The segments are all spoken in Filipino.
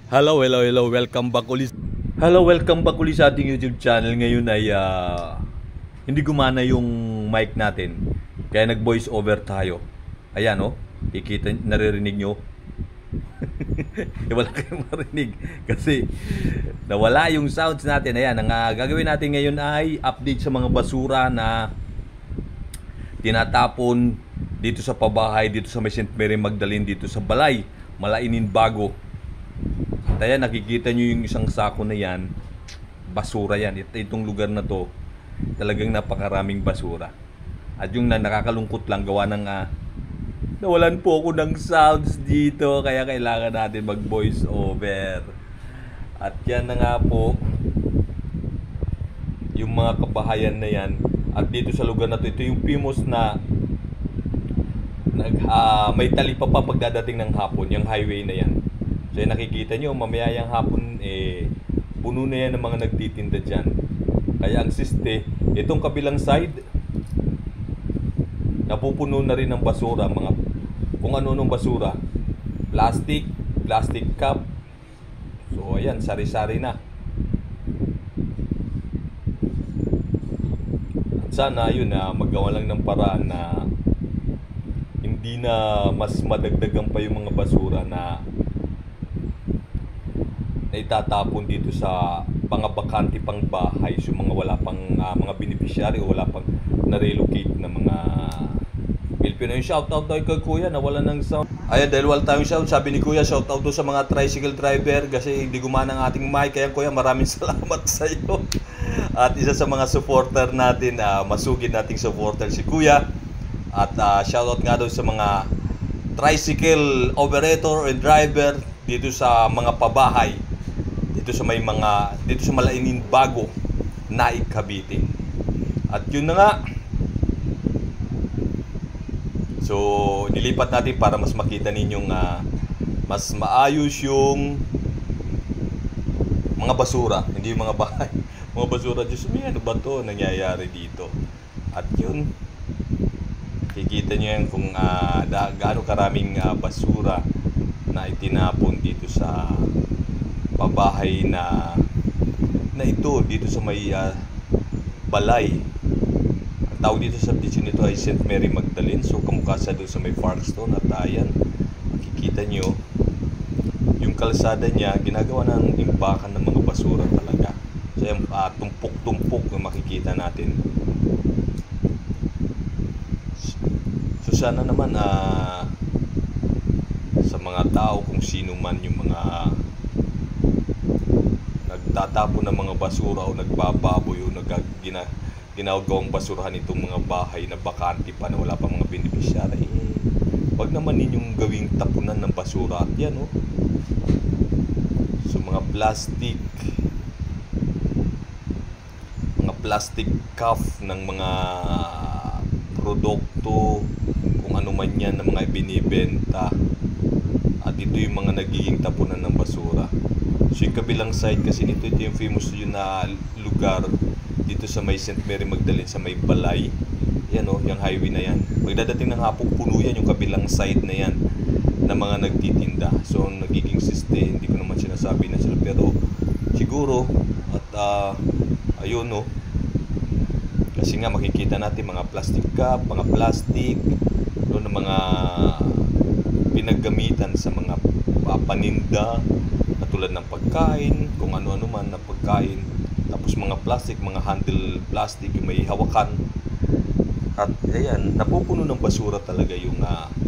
Hello, welcome back ulit. Welcome back ulit sa ating YouTube channel. Ngayon ay hindi gumana yung mic natin. Kaya nag-voice over tayo. Ayan oh, kikita, naririnig nyo. Wala kayong marinig kasi nawala yung sounds natin. Ayan, ang gagawin natin ngayon ay update sa mga basura na tinatapon dito sa pabahay, dito sa may St. Mary Magdalene, dito sa Balay, Malainin Bago. At ayan, nakikita nyo yung isang sako na yan, basura yan. Itong lugar na to, talagang napakaraming basura. At yung nakakalungkot lang, gawa ng nawalan po ako ng sounds dito, kaya kailangan natin mag voice over. At yan na nga po yung mga kabahayan na yan. At dito sa lugar na to, ito yung famous na may talipa pa pagdadating ng hapon, yung highway na yan. So yung nakikita nyo, mamaya yung hapon puno na yan ng mga nagtitinda dyan. Kaya ang siste, itong kabilang side, napupuno na rin ng basura, mga kung ano-anong basura, plastic cup. So ayan, sari-sari na. At sana yun magawa lang ng paraan na hindi na mas madagdagan pa yung mga basura na itatapon dito sa mga bakante pang bahay, so mga wala pang mga beneficiary o wala pang na-relocate na mga Pilipino. Yung shoutout tayo kay Kuya, nawala ng sound. Ayan, dahil wala tayong sound, sabi ni Kuya, shoutout to sa mga tricycle driver kasi hindi gumana ang ating mic. Kaya Kuya, maraming salamat sa iyo. At isa sa mga supporter natin, masugid nating supporter si Kuya. At shoutout nga daw sa mga tricycle operator and driver dito sa mga pabahay, dito sa Malainin Bago, Naik, Cavite. At yun na nga. So, nilipat natin para mas makita ninyong mas maayos yung mga basura, hindi yung mga bahay. Mga basura, Diyos mo, ano ba to nangyayari dito? At yun, kikita nyo yan kung gaano karaming basura na itinapon dito sa pabahay na ito, dito sa may Balay. Ang tawag dito sa subdivision nito ay St. Mary Magdalene. So kamukha sa doon sa may Parkstone. At ayan, makikita nyo yung kalsada niya, ginagawa ng imbakan ng mga basura talaga. So yung tumpok-tumpok na makikita natin. So sana naman sa mga tao, kung sino man yung mga nagtatapon ng mga basura o nagbababoy o ginagawang basurahan itong mga bahay na bakante pa na wala pa mga beneficiary, wag naman ninyong gawing tapunan ng basura. At yan so mga plastic cup ng mga produkto, kung ano man yan, ng mga binibenta. At ito yung mga nagiging tapunan ng basura. So yung kabilang side kasi nito, ito yung famous yun na lugar dito sa may St. Mary Magdalene, sa may Balay. Yan yung highway na yan. Pagdadating ng hapon, puno yan yung kabilang side na yan na mga nagtitinda. So nagiging siste, hindi ko naman sinasabi na sila, pero siguro at ayun kasi nga makikita natin mga plastic cup, mga plastic na mga pinaggamitan sa mga paninda, katulad ng pagkain, kung ano-ano man na pagkain. Tapos mga plastic, mga handle plastic, yung may hawakan. At ayan, napupuno ng basura talaga yung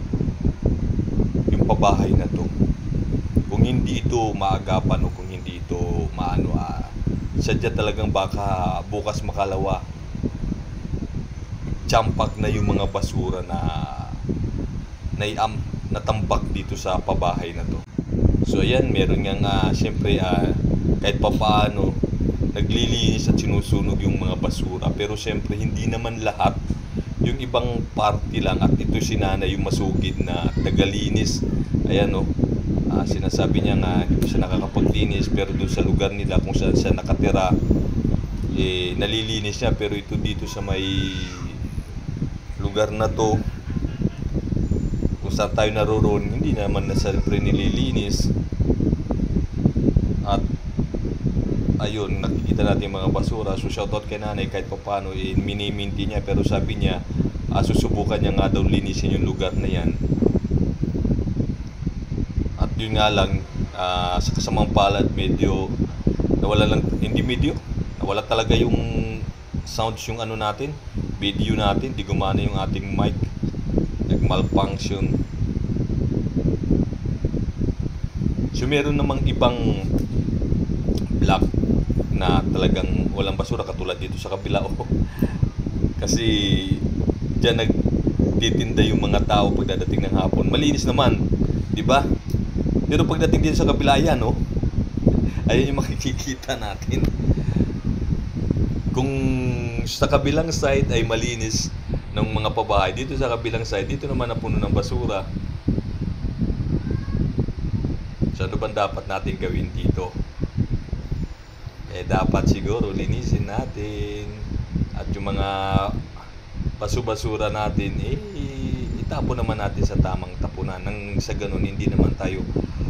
pabahay na to. Kung hindi ito maagapan o kung hindi ito sadya talagang baka bukas makalawa, champak na yung mga basura na natambak dito sa pabahay na to. So ayan, meron nga syempre kahit papaano naglilinis at sinusunog yung mga basura, pero syempre hindi naman lahat, yung ibang party lang. At ito si nanay yung masugid na tagalinis. Ayan sinasabi niya nga hindi siya nakakapaglinis, pero doon sa lugar nila kung saan siya nakatira nalilinis niya. Pero ito dito sa may lugar na to kung saan tayo naroon, hindi naman na siyempre nililinis. ayun, nakikita natin yung mga basura. So shoutout kay nanay, kahit pa paano mini-minti niya, pero sabi niya susubukan niya nga daw linisin yung lugar na yan. At yun nga lang, sa kasamang palad, medyo nawala lang, hindi medyo, nawala talaga yung sounds, yung ano natin, video natin, di gumana yung ating mic, nag-malfunction. So meron namang ibang vlog na talagang walang basura katulad dito sa kabila. Kasi diyan nagtitinda yung mga tao pagdadating ng hapon. Malinis naman, di ba? Pero pagdating dito sa kabila, yan, no? Ayun yung makikita natin. Kung sa kabilang side ay malinis ng mga pabahay, dito sa kabilang side, dito naman napuno ng basura. So ano bang dapat natin gawin dito? Dapat siguro linisin natin. At yung mga basura natin, itapon naman natin sa tamang tapunan. Nang sa ganun, hindi naman tayo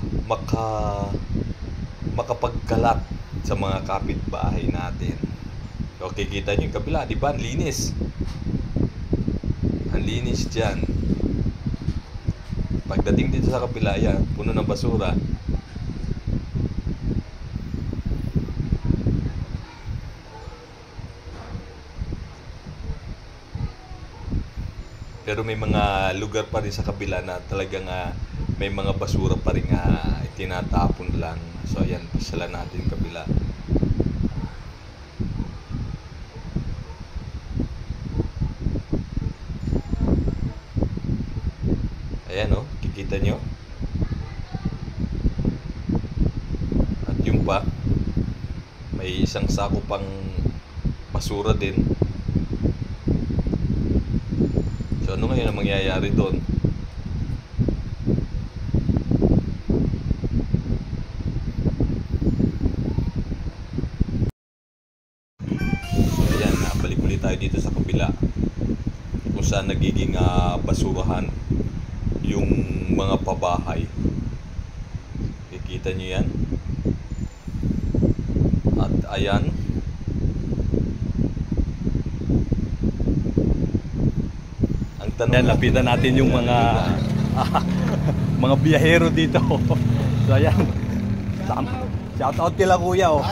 makapagkalat sa mga kapitbahay natin. Okay, kita nyo yung kabila, di ba? Ang linis. Ang linis dyan. Pagdating dito sa kabila, yan, puno ng basura. Pero may mga lugar pa rin sa kabila na talagang may mga basura pa rin tinatapon lang. So ayan, pasyalan natin kabila. Ayan, oh, kikita nyo. At yung pa, may isang sako pang basura din. So ano ngayon ang mangyayari doon? Ayan, balik ulit tayo dito sa kabila kung saan nagiging basurahan yung mga pabahay. Kikita nyo yan. At ayan, yan, lapitan natin yung mga mga biyahero dito. So ayan, shout out kila kuya, oh.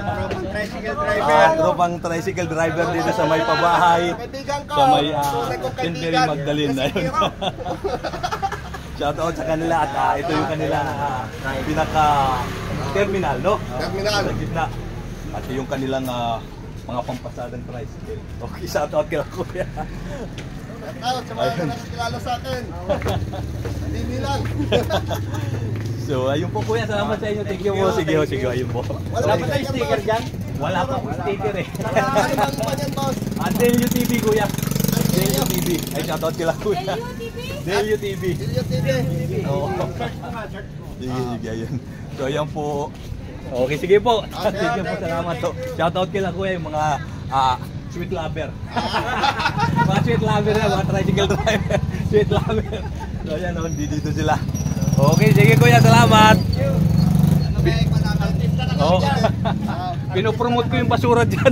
Tropang tricycle driver dito sa may pabahay, sa may Tindery Magdalene. Ayun. Shout out sa kanila. At ito yung kanila pinaka terminal, no? Terminal sa gitna. At yung kanilang mga pampasadang tricycle. Okay, shout out kila kuya. Sa mga nakakilala sa akin. Hindi lang. So, ayun po kuya, salamat sa inyo. Thank you po. Sige, ayun po. Wala pa tayong sticker dyan? Wala pa po sticker eh. Ano bago pa dyan, boss? Delio TV kuya. Delio TV. Ay, shoutout kila kuya. Delio TV. Delio TV. Oo. Sige, ayun. So, ayan po. Okay, sige po. Sige po, salamat po. Shoutout kila kuya yung mga sweet lover. Mga sweet lover na, mga tricycle driver. Sweet lover. So, ayan, dito sila. Okay, sige kuya, salamat. Ano ba yung artista na Oo. Pinopromote ko yung basura dyan.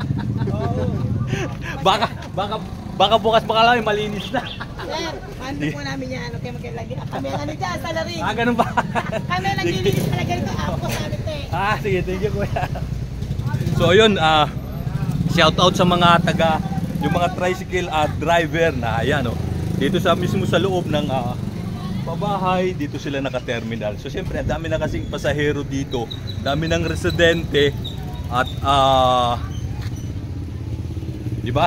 baka bukas lang malinis na. Sir, paano po namin yan? Okay, magkilagi. Kami ang ano dyan, salaring. Ganun ba? Kami ang naglilinis talaga rito. Ako sa amin ito eh. Sige, thank you kuya. So ayun, shout out sa mga yung mga tricycle driver na ayan, dito mismo sa loob ng pabahay, dito sila naka-terminal. So siyempre, ang dami na kasing pasahero dito, dami ng residente at di ba?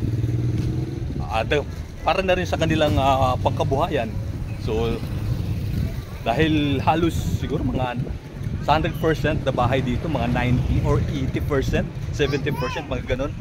Para na rin sa kanilang pangkabuhayan. So dahil halos siguro mga 100% na bahay dito, mga 90 or 80%, 70%, mga ganun.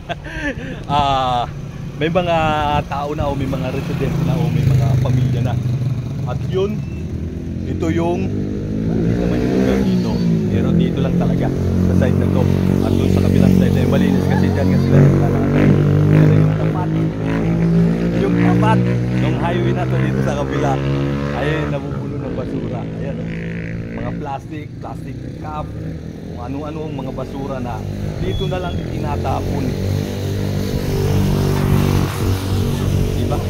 May mga tao na o may mga residente na o may mga pamilya na. At yun, ito yung naman yung lugar dito. Pero dito lang talaga sa side na to. At doon sa kabilang side ay malinis kasi dyan nga sila naglalakad. Pero yung tapat ng highway na to dito sa kabila ay nabubuno ng basura. Ayan, mga plastic cup, kung ano-ano ang mga basura na dito na lang itinatapon. Diba?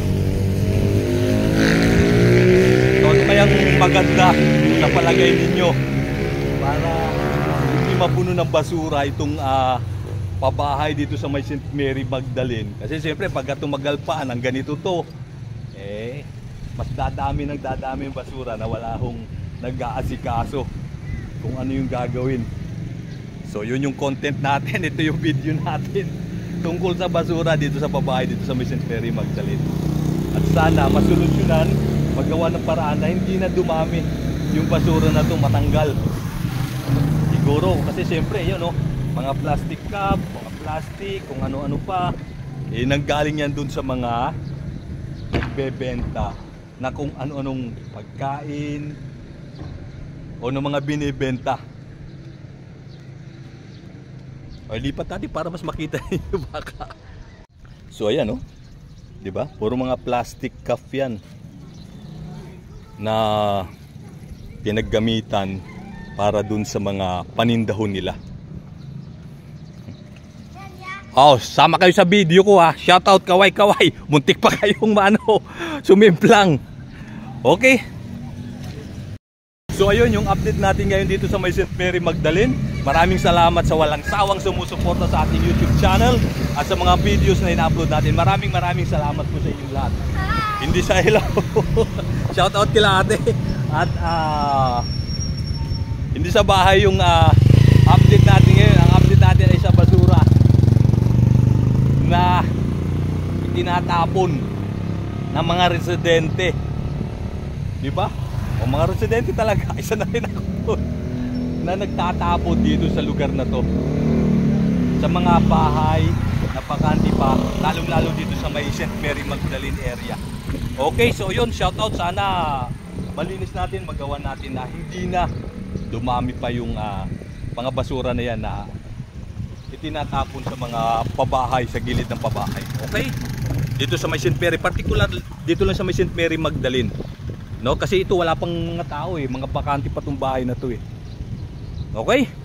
So ano kayang maganda sa palagay ninyo para hindi mapuno ng basura itong pabahay dito sa may St. Mary Magdalene? Kasi siyempre pagka tumagal pa ng ganito to, mas dadami yung basura na wala hong nag-aasikaso kung ano yung gagawin. So yun yung content natin, ito yung video natin tungkol sa basura dito sa pabahay dito sa may St. Mary Magdalene. At sana masolusyonan, magawa ng paraan na hindi na dumami yung basura na to, matanggal. Siguro kasi siyempre yun, no, mga plastic cup, mga plastic, kung ano-ano pa, nanggaling yan dun sa mga nagbebenta na kung ano-anong pagkain o ng mga binibenta. O lipat natin para mas makita niyo baka. So ayan, no, 'di ba? Puro mga plastic cup yan na pinaggamitan para dun sa mga panindahon nila. Oh, sama kayo sa video ko ha. Shoutout kaway-kaway. Muntik pa kayong sumimplang. Okay. So ayun yung update natin ngayon dito sa may St. Mary Magdalene. Maraming salamat sa walang sawang sumusuporta sa ating YouTube channel at sa mga videos na ina-upload natin. Maraming salamat po sa inyong lahat. Hindi sa hello. Shoutout kila ate. At hindi sa bahay yung update natin ngayon. Ang update natin ay sa basura na itinatapon ng mga residente. Di ba? O mga residente talaga, isa na rin ako na nagtatapon dito sa lugar na to. Sa mga bahay na pakanti pa, lalong-lalo dito sa may St. Mary Magdalene area. Okay, so yun, shoutout. Sana malinis natin, magawa natin na hindi na dumami pa yung mga basura na yan na itinatapon sa mga pabahay, sa gilid ng pabahay. Okay? Dito sa may St. Mary, particular dito lang sa may St. Mary Magdalene. No, kasi ito wala pang mga tao mga bakante pa tong bahay na to Okay?